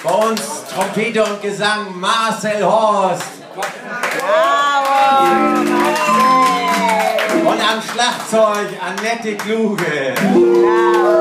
Bei uns Trompete und Gesang Marcel Horst. Bravo! Und am Schlagzeug Annette Kluge. Bravo!